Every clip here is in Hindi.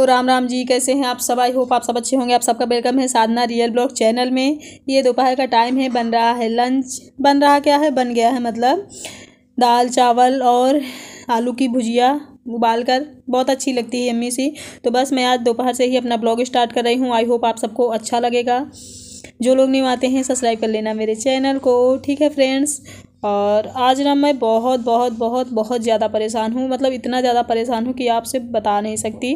राम राम जी, कैसे हैं आप सब। आई होप आप सब अच्छे होंगे। आप सबका वेलकम है साधना रियल ब्लॉग चैनल में। ये दोपहर का टाइम है, बन रहा है लंच। बन रहा क्या है, बन गया है, मतलब दाल चावल और आलू की भुजिया उबाल कर बहुत अच्छी लगती है, यम्मी सी। तो बस मैं आज दोपहर से ही अपना ब्लॉग स्टार्ट कर रही हूँ। आई होप आप सबको अच्छा लगेगा। जो लोग नहीं आते हैं सब्सक्राइब कर लेना मेरे चैनल को, ठीक है फ्रेंड्स। और आज ना मैं बहुत बहुत बहुत बहुत ज़्यादा परेशान हूँ, मतलब इतना ज़्यादा परेशान हूँ कि आपसे बता नहीं सकती।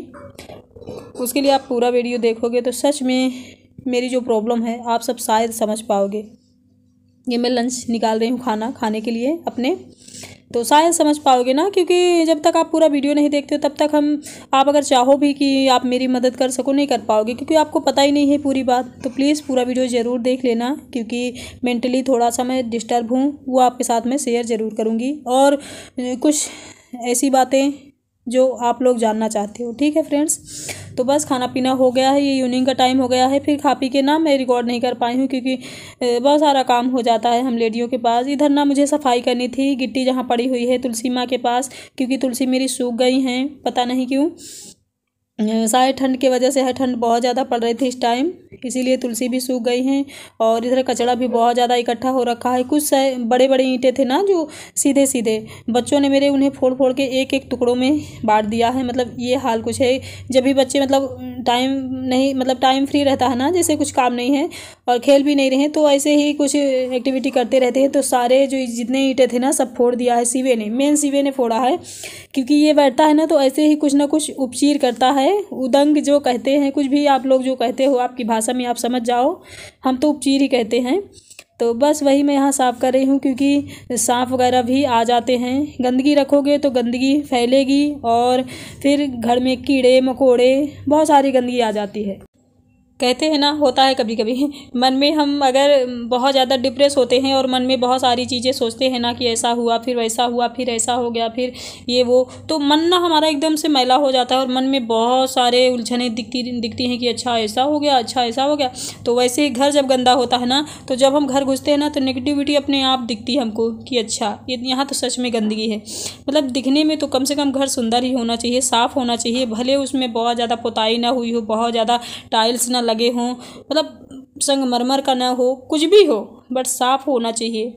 उसके लिए आप पूरा वीडियो देखोगे तो सच में मेरी जो प्रॉब्लम है आप सब शायद समझ पाओगे। ये मैं लंच निकाल रही हूँ खाना खाने के लिए अपने, तो शायद समझ पाओगे ना, क्योंकि जब तक आप पूरा वीडियो नहीं देखते हो तब तक आप अगर चाहो भी कि आप मेरी मदद कर सको नहीं कर पाओगे, क्योंकि आपको पता ही नहीं है पूरी बात। तो प्लीज़ पूरा वीडियो ज़रूर देख लेना, क्योंकि मेंटली थोड़ा सा मैं डिस्टर्ब हूँ, वो आपके साथ में शेयर ज़रूर करूँगी। और कुछ ऐसी बातें जो आप लोग जानना चाहते हो, ठीक है फ्रेंड्स। तो बस खाना पीना हो गया है, ये इवनिंग का टाइम हो गया है। फिर खा पी के ना मैं रिकॉर्ड नहीं कर पाई हूँ, क्योंकि बहुत सारा काम हो जाता है हम लेडियों के पास। इधर ना मुझे सफाई करनी थी, गिट्टी जहाँ पड़ी हुई है तुलसी माँ के पास, क्योंकि तुलसी मेरी सूख गई हैं, पता नहीं क्यों। शायद ठंड की वजह से है, ठंड बहुत ज़्यादा पड़ रही थी इस टाइम, इसीलिए तुलसी भी सूख गई हैं। और इधर कचरा भी बहुत ज़्यादा इकट्ठा हो रखा है। कुछ बड़े बड़े ईंटें थे ना जो सीधे सीधे, बच्चों ने मेरे उन्हें फोड़ फोड़ के एक एक टुकड़ों में बांट दिया है। मतलब ये हाल कुछ है। जब भी बच्चे मतलब टाइम फ्री रहता है ना, जैसे कुछ काम नहीं है और खेल भी नहीं रहे, तो ऐसे ही कुछ एक्टिविटी करते रहते हैं। तो सारे जो जितने ईंटें थे ना सब फोड़ दिया है शिवे ने, मेन शिवे ने फोड़ा है। क्योंकि ये बैठता है ना तो ऐसे ही कुछ ना कुछ उपचीर करता है, उदंग जो कहते हैं, कुछ भी आप लोग जो कहते हो आपकी भाषा में आप समझ जाओ, हम तो उपचीर ही कहते हैं। तो बस वही मैं यहाँ साफ़ कर रही हूँ, क्योंकि सांप वगैरह भी आ जाते हैं। गंदगी रखोगे तो गंदगी फैलेगी और फिर घर में कीड़े मकोड़े बहुत सारी गंदगी आ जाती है। कहते हैं ना, होता है कभी कभी मन में, हम अगर बहुत ज़्यादा डिप्रेस होते हैं और मन में बहुत सारी चीज़ें सोचते हैं ना कि ऐसा हुआ फिर वैसा हुआ फिर ऐसा हो गया फिर ये वो, तो मन ना हमारा एकदम से मैला हो जाता है और मन में बहुत सारे उलझनें दिखती हैं कि अच्छा ऐसा हो गया, अच्छा ऐसा हो गया। तो वैसे ही घर जब गंदा होता है ना, तो जब हम घर घुसते हैं ना तो नेगेटिविटी अपने आप दिखती है हमको कि अच्छा ये यहाँ तो सच में गंदगी है। मतलब दिखने में तो कम से कम घर सुंदर ही होना चाहिए, साफ़ होना चाहिए, भले उसमें बहुत ज़्यादा पुताई ना हुई हो, बहुत ज़्यादा टाइल्स ना लगे हों, मतलब संगमरमर का ना हो, कुछ भी हो, बट साफ होना चाहिए।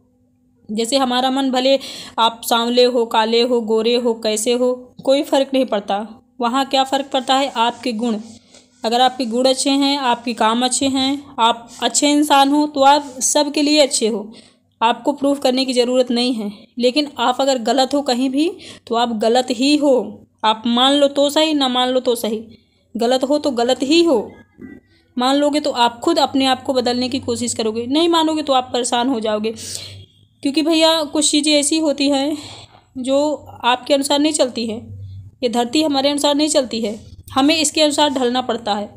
जैसे हमारा मन, भले आप सांवले हो, काले हो, गोरे हो, कैसे हो, कोई फ़र्क नहीं पड़ता। वहाँ क्या फ़र्क पड़ता है, आपके गुण। अगर आपके गुण अच्छे हैं, आपके काम अच्छे हैं, आप अच्छे इंसान हो, तो आप सब के लिए अच्छे हो। आपको प्रूफ करने की ज़रूरत नहीं है। लेकिन आप अगर गलत हो कहीं भी तो आप गलत ही हो। आप मान लो तो सही, ना मान लो तो सही, गलत हो तो गलत ही हो। मान लोगे तो आप खुद अपने आप को बदलने की कोशिश करोगे, नहीं मानोगे तो आप परेशान हो जाओगे। क्योंकि भैया कुछ चीज़ें ऐसी होती हैं जो आपके अनुसार नहीं चलती है। ये धरती हमारे अनुसार नहीं चलती है, हमें इसके अनुसार ढलना पड़ता है।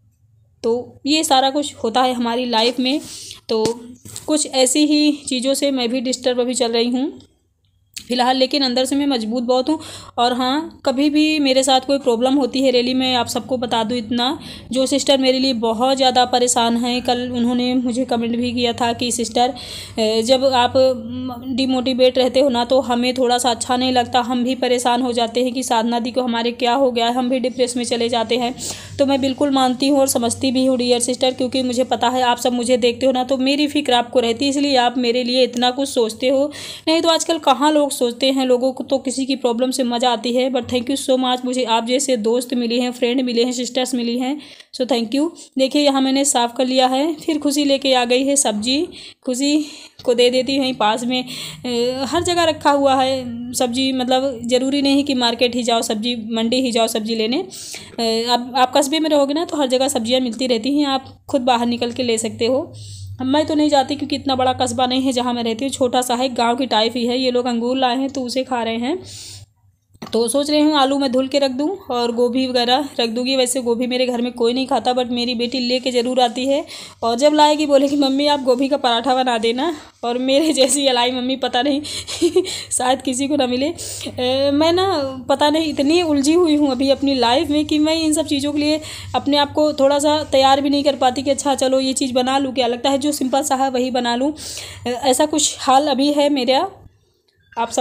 तो ये सारा कुछ होता है हमारी लाइफ में। तो कुछ ऐसी ही चीज़ों से मैं भी डिस्टर्ब अभी चल रही हूँ फ़िलहाल, लेकिन अंदर से मैं मजबूत बहुत हूँ। और हाँ, कभी भी मेरे साथ कोई प्रॉब्लम होती है, रियली मैं आप सबको बता दूँ इतना, जो सिस्टर मेरे लिए बहुत ज़्यादा परेशान हैं, कल उन्होंने मुझे कमेंट भी किया था कि सिस्टर जब आप डिमोटिवेट रहते हो ना तो हमें थोड़ा सा अच्छा नहीं लगता, हम भी परेशान हो जाते हैं कि साधना दी को हमारे क्या हो गया है, हम भी डिप्रेस में चले जाते हैं। तो मैं बिल्कुल मानती हूँ और समझती भी हूँ डियर सिस्टर, क्योंकि मुझे पता है आप सब मुझे देखते हो ना तो मेरी फिक्र आपको रहती है, इसलिए आप मेरे लिए इतना कुछ सोचते हो। नहीं तो आजकल कहाँ लोग सोचते हैं, लोगों को तो किसी की प्रॉब्लम से मज़ा आती है। But thank you so much, मुझे आप जैसे दोस्त मिले हैं, फ्रेंड मिले हैं, सिस्टर्स मिली हैं, सो थैंक यू। देखिए यहाँ मैंने साफ़ कर लिया है। फिर खुशी लेके आ गई है सब्जी, खुशी को दे देती हूँ। पास में हर जगह रखा हुआ है सब्जी, मतलब ज़रूरी नहीं कि मार्केट ही जाओ, सब्जी मंडी ही जाओ सब्जी लेने। अब आप कस्बे में रहोगे ना तो हर जगह सब्जियाँ मिलती रहती हैं, आप खुद बाहर निकल के ले सकते हो। मैं तो नहीं जाती, क्योंकि इतना बड़ा कस्बा नहीं है जहाँ मैं रहती हूँ, छोटा सा है, गांव की टाइप ही है। ये लोग अंगूर लाए हैं तो उसे खा रहे हैं। तो सोच रही हूँ आलू मैं धुल के रख दूँ और गोभी वगैरह रख दूँगी। वैसे गोभी मेरे घर में कोई नहीं खाता, बट मेरी बेटी लेके ज़रूर आती है, और जब लाएगी बोलेगी मम्मी आप गोभी का पराठा बना देना। और मेरे जैसी अलाई मम्मी पता नहीं शायद किसी को ना मिले। मैं ना पता नहीं इतनी उलझी हुई हूँ अभी अपनी लाइफ में कि मैं इन सब चीज़ों के लिए अपने आप को थोड़ा सा तैयार भी नहीं कर पाती कि अच्छा चलो ये चीज़ बना लूँ, क्या लगता है जो सिंपल सा है वही बना लूँ। ऐसा कुछ हाल अभी है मेरा, आप सब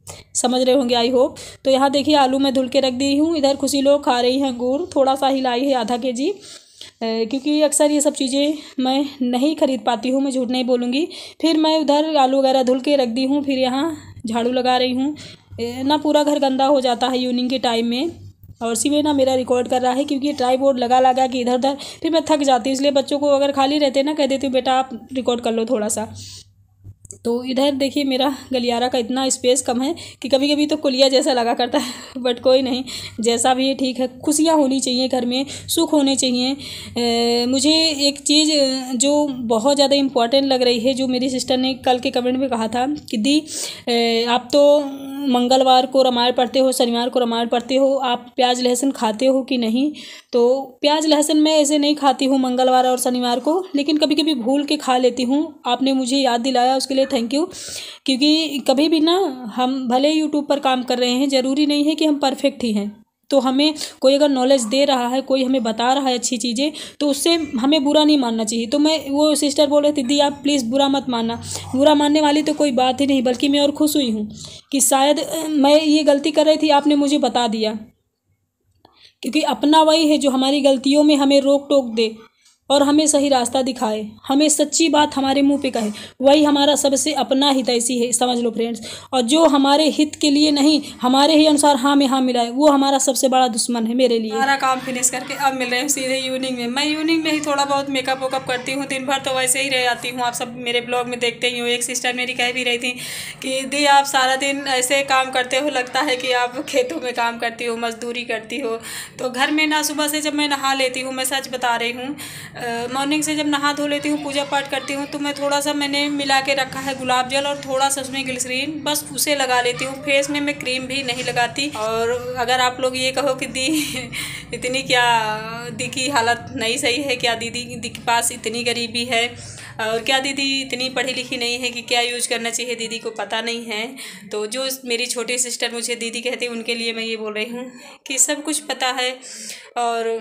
समझ रहे होंगे आई होप। तो यहाँ देखिए आलू मैं धुल के रख दी हूँ। इधर खुशी लोग खा रही हैं अंगूर, थोड़ा सा ही लाई है, आधा केजी, क्योंकि अक्सर ये सब चीज़ें मैं नहीं खरीद पाती हूँ, मैं झूठ नहीं बोलूँगी। फिर मैं उधर आलू वगैरह धुल के रख दी हूँ। फिर यहाँ झाड़ू लगा रही हूँ ना, पूरा घर गंदा हो जाता है इवनिंग के टाइम में। और शिवे ना मेरा रिकॉर्ड कर रहा है, क्योंकि ट्राइपॉड लगा लगा के इधर उधर फिर मैं थक जाती हूँ, इसलिए बच्चों को अगर खाली रहते ना कह देती हूँ बेटा आप रिकॉर्ड कर लो थोड़ा सा। तो इधर देखिए मेरा गलियारा का इतना स्पेस कम है कि कभी कभी तो कुलिया जैसा लगा करता है, बट कोई नहीं, जैसा भी है ठीक है। खुशियाँ होनी चाहिए घर में, सुख होने चाहिए। मुझे एक चीज़ जो बहुत ज़्यादा इम्पोर्टेंट लग रही है, जो मेरी सिस्टर ने कल के कमेंट में कहा था कि दी आप तो मंगलवार को रामायण पढ़ते हो, शनिवार को रामायण पढ़ते हो, आप प्याज लहसुन खाते हो कि नहीं? तो प्याज लहसुन मैं ऐसे नहीं खाती हूँ मंगलवार और शनिवार को, लेकिन कभी कभी भूल के खा लेती हूँ। आपने मुझे याद दिलाया, उसके लिए थैंक यू। क्योंकि कभी भी ना, हम भले यूट्यूब पर काम कर रहे हैं, ज़रूरी नहीं है कि हम परफेक्ट ही हैं। तो हमें कोई अगर नॉलेज दे रहा है, कोई हमें बता रहा है अच्छी चीज़ें, तो उससे हमें बुरा नहीं मानना चाहिए। तो मैं, वो सिस्टर बोल रही थी दी आप प्लीज़ बुरा मत मानना। बुरा मानने वाली तो कोई बात ही नहीं, बल्कि मैं और खुश हुई हूँ कि शायद मैं ये गलती कर रही थी, आपने मुझे बता दिया। क्योंकि अपना वही है जो हमारी गलतियों में हमें रोक टोक दे और हमें सही रास्ता दिखाए, हमें सच्ची बात हमारे मुंह पे कहे, वही हमारा सबसे अपना हितैषी है, समझ लो फ्रेंड्स। और जो हमारे हित के लिए नहीं, हमारे ही अनुसार हाँ में हाँ मिलाए, वो हमारा सबसे बड़ा दुश्मन है मेरे लिए। सारा काम फिनिश करके अब मिल रहे हैं सीधे इवनिंग में। मैं इवनिंग में ही थोड़ा बहुत मेकअप वेकअप करती हूँ, दिन भर तो वैसे ही रह जाती हूँ। आप सब मेरे ब्लॉग में देखते ही हो। एक सिस्टर मेरी कह भी रही थी कि दी आप सारा दिन ऐसे काम करते हो, लगता है कि आप खेतों में काम करती हो, मजदूरी करती हो। तो घर में ना सुबह से जब मैं नहा लेती हूँ, मैं सच बता रही हूँ, मॉर्निंग से जब नहा धो लेती हूँ, पूजा पाठ करती हूँ, तो मैं थोड़ा सा मैंने मिला के रखा है गुलाब जल और थोड़ा सा उसमें ग्लिसरीन, बस उसे लगा लेती हूँ। फेस में मैं क्रीम भी नहीं लगाती। और अगर आप लोग ये कहो कि दी इतनी क्या, दी की हालत नहीं सही है क्या, दीदी के पास इतनी गरीबी है, और क्या दीदी इतनी पढ़ी लिखी नहीं है कि क्या यूज करना चाहिए, दीदी को पता नहीं है। तो जो मेरी छोटी सिस्टर मुझे दीदी कहती है, उनके लिए मैं ये बोल रही हूँ कि सब कुछ पता है, और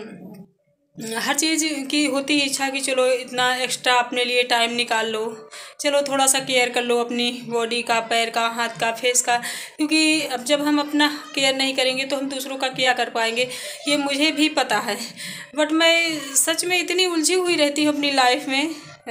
हर चीज़ की होती है इच्छा कि चलो इतना एक्स्ट्रा अपने लिए टाइम निकाल लो, चलो थोड़ा सा केयर कर लो अपनी बॉडी का, पैर का, हाथ का, फेस का। क्योंकि अब जब हम अपना केयर नहीं करेंगे तो हम दूसरों का क्या कर पाएंगे, ये मुझे भी पता है। बट मैं सच में इतनी उलझी हुई रहती हूँ अपनी लाइफ में,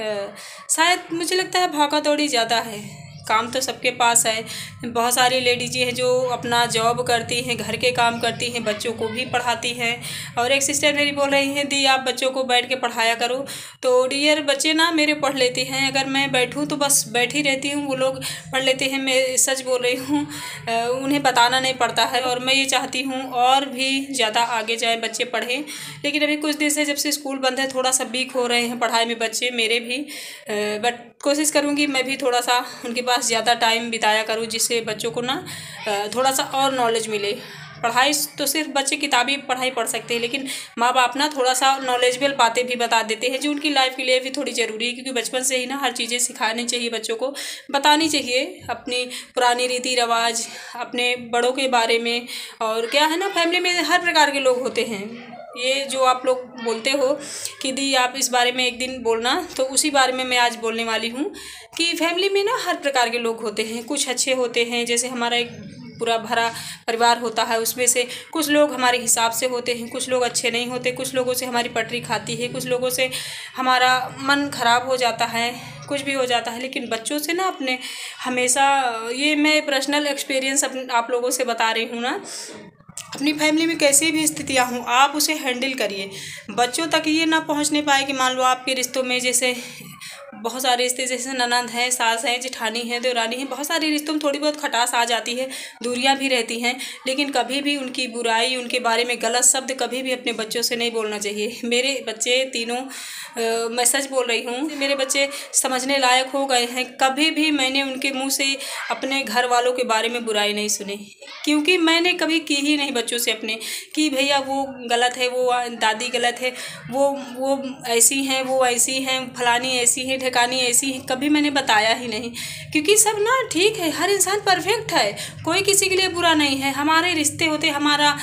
शायद मुझे लगता है भागा दौड़ी ज़्यादा है। काम तो सबके पास है, बहुत सारी लेडीज हैं जो अपना जॉब करती हैं, घर के काम करती हैं, बच्चों को भी पढ़ाती हैं। और एक सिस्टर मेरी बोल रही हैं दी आप बच्चों को बैठ के पढ़ाया करो। तो डियर बच्चे ना मेरे पढ़ लेते हैं, अगर मैं बैठूं तो बस बैठी रहती हूं, वो लोग पढ़ लेते हैं। मैं सच बोल रही हूं, उन्हें बताना नहीं पड़ता है। और मैं ये चाहती हूँ और भी ज़्यादा आगे जाए, बच्चे पढ़ें। लेकिन अभी कुछ दिन से जब से स्कूल बंद है, थोड़ा सा वीक हो रहे हैं पढ़ाई में बच्चे, मेरे भी। बट कोशिश करूँगी मैं भी थोड़ा सा उनके पास ज़्यादा टाइम बिताया करूँ, जिससे बच्चों को ना थोड़ा सा और नॉलेज मिले। पढ़ाई तो सिर्फ बच्चे किताबी पढ़ाई पढ़ सकते हैं, लेकिन माँ बाप ना थोड़ा सा नॉलेजेबल बातें भी बता देते हैं, जो उनकी लाइफ के लिए भी थोड़ी ज़रूरी है। क्योंकि बचपन से ही ना हर चीज़ें सिखानी चाहिए, बच्चों को बतानी चाहिए अपनी पुरानी रीति रिवाज, अपने बड़ों के बारे में। और क्या है ना, फैमिली में हर प्रकार के लोग होते हैं। ये जो आप लोग बोलते हो कि दी आप इस बारे में एक दिन बोलना, तो उसी बारे में मैं आज बोलने वाली हूँ कि फैमिली में ना हर प्रकार के लोग होते हैं। कुछ अच्छे होते हैं, जैसे हमारा एक पूरा भरा परिवार होता है, उसमें से कुछ लोग हमारे हिसाब से होते हैं, कुछ लोग अच्छे नहीं होते, कुछ लोगों से हमारी पटरी खाती है, कुछ लोगों से हमारा मन खराब हो जाता है, कुछ भी हो जाता है। लेकिन बच्चों से ना अपने हमेशा, ये मैं पर्सनल एक्सपीरियंस आप लोगों से बता रही हूँ ना, अपनी फैमिली में कैसी भी स्थितियाँ हों आप उसे हैंडल करिए। बच्चों तक ये ना पहुंचने पाए कि मान लो आपके रिश्तों में जैसे बहुत सारे रिश्ते, जैसे ननंद हैं, सास हैं, जेठानी हैं, देवरानी हैं, बहुत सारे रिश्तों में थोड़ी बहुत खटास आ जाती है, दूरियां भी रहती हैं। लेकिन कभी भी उनकी बुराई, उनके बारे में गलत शब्द कभी भी अपने बच्चों से नहीं बोलना चाहिए। मेरे बच्चे तीनों, मैं सच बोल रही हूँ, मेरे बच्चे समझने लायक हो गए हैं। कभी भी मैंने उनके मुंह से अपने घर वालों के बारे में बुराई नहीं सुनी, क्योंकि मैंने कभी की ही नहीं बच्चों से अपने कि भैया वो गलत है, वो दादी गलत है, वो ऐसी हैं, वो ऐसी हैं, फलानी ऐसी है, ढकानी ऐसी है, कभी मैंने बताया ही नहीं। क्योंकि सब ना ठीक है, हर इंसान परफेक्ट है, कोई किसी के लिए बुरा नहीं है। हमारे रिश्ते होते, हमारा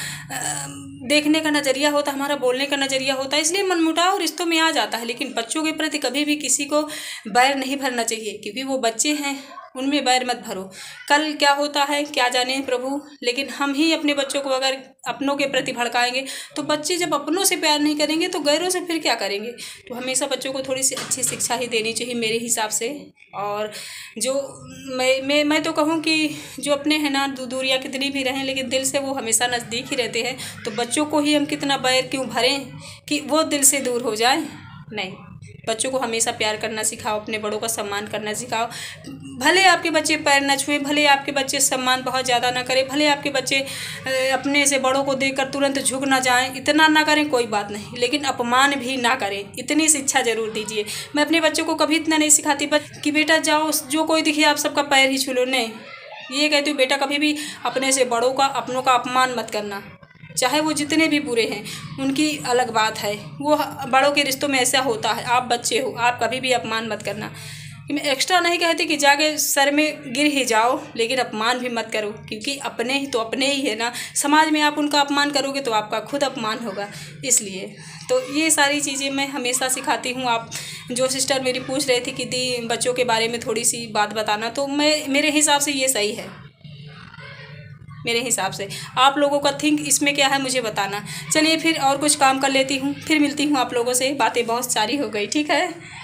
देखने का नज़रिया होता, हमारा बोलने का नज़रिया होता है, इसलिए मनमुटाव रिश्तों में आ जाता है। लेकिन बच्चों के प्रति कभी भी किसी को बैर नहीं भरना चाहिए, क्योंकि वो बच्चे हैं, उनमें बैर मत भरो। कल क्या होता है क्या जाने प्रभु, लेकिन हम ही अपने बच्चों को अगर अपनों के प्रति भड़काएंगे तो बच्चे जब अपनों से प्यार नहीं करेंगे तो गैरों से फिर क्या करेंगे। तो हमेशा बच्चों को थोड़ी सी अच्छी शिक्षा ही देनी चाहिए मेरे हिसाब से। और जो मैं तो कहूँ कि जो अपने हैं ना दूरियाँ कितनी भी रहें लेकिन दिल से वो हमेशा नज़दीक ही रहते हैं। तो बच्चों को ही हम कितना बैर क्यों भरें कि वो दिल से दूर हो जाए। नहीं, बच्चों को हमेशा प्यार करना सिखाओ, अपने बड़ों का सम्मान करना सिखाओ। भले आपके बच्चे पैर न छुएं, भले आपके बच्चे सम्मान बहुत ज़्यादा ना करें, भले आपके बच्चे अपने से बड़ों को देखकर तुरंत झुक ना जाएं, इतना ना करें कोई बात नहीं, लेकिन अपमान भी ना करें, इतनी शिक्षा ज़रूर दीजिए। मैं अपने बच्चों को कभी इतना नहीं सिखाती कि बेटा जाओ जो कोई दिखे आप सबका पैर ही छू लो। नहीं, ये कहती हूँ बेटा कभी भी अपने से बड़ों का अपनों का अपमान मत करना, चाहे वो जितने भी बुरे हैं उनकी अलग बात है, वो बड़ों के रिश्तों में ऐसा होता है। आप बच्चे हो, आप कभी भी अपमान मत करना। कि मैं एक्स्ट्रा नहीं कहती कि जाके सर में गिर ही जाओ, लेकिन अपमान भी मत करो, क्योंकि अपने ही तो अपने ही है ना। समाज में आप उनका अपमान करोगे तो आपका खुद अपमान होगा। इसलिए तो ये सारी चीज़ें मैं हमेशा सिखाती हूँ। आप जो सिस्टर मेरी पूछ रही थी कि दी बच्चों के बारे में थोड़ी सी बात बताना, तो मेरे हिसाब से ये सही है। मेरे हिसाब से आप लोगों का थिंक इसमें क्या है मुझे बताना। चलिए फिर और कुछ काम कर लेती हूँ, फिर मिलती हूँ आप लोगों से। बातें बहुत सारी हो गई, ठीक है।